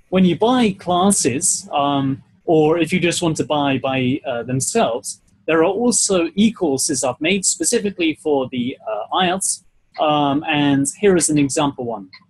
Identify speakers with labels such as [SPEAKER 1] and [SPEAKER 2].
[SPEAKER 1] when you buy classes, or if you just want to buy by themselves, there are also e-courses I've made specifically for the IELTS. And here is an example one.